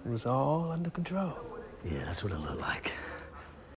It was all under control. Yeah, that's what it looked like.